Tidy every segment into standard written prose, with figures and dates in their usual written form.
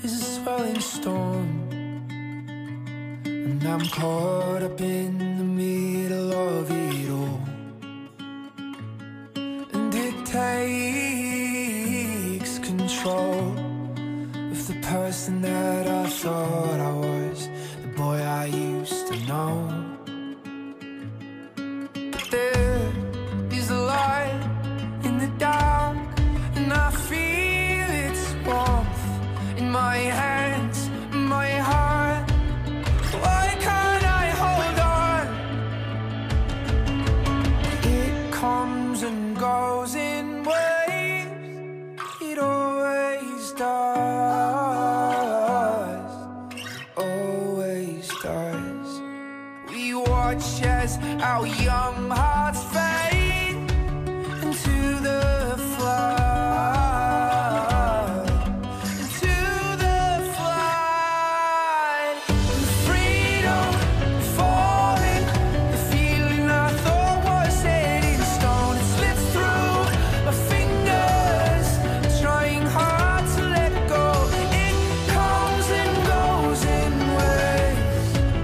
is a swelling storm, and I'm caught up in the middle of it all. And it takes control of the person that I thought I was, the boy I used to know. But there is a light in the dark, and I feel its warmth in my hands, my heart. Why can't I hold on? It comes and goes in waves, it always does, always does. We watch as our young hearts fade into the flood, into the flood. The freedom falling, the feeling I thought was set in stone, it slips through my fingers, trying hard to let go. It comes and goes in waves,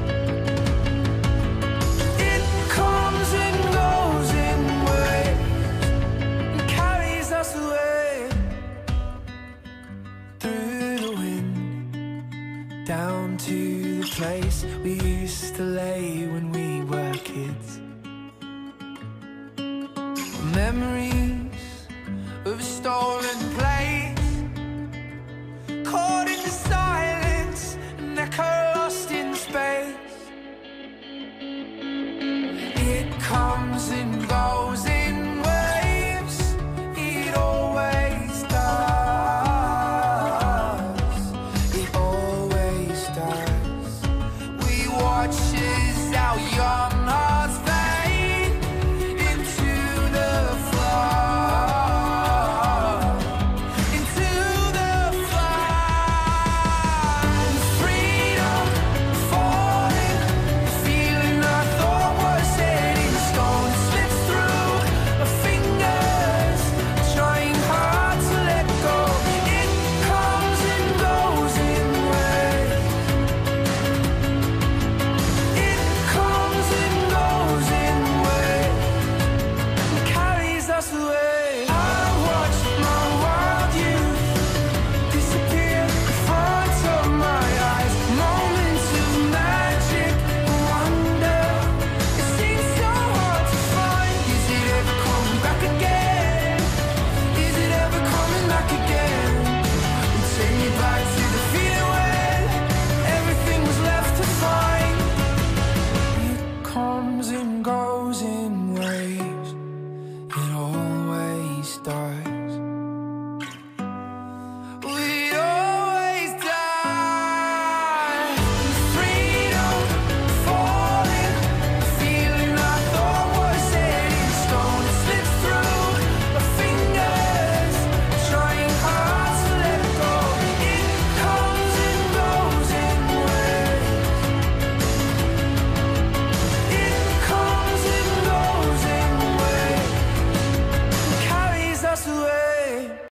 it comes and goes in waves, and carries us away through the wind, down to the place we used to lay when we were kids. Memories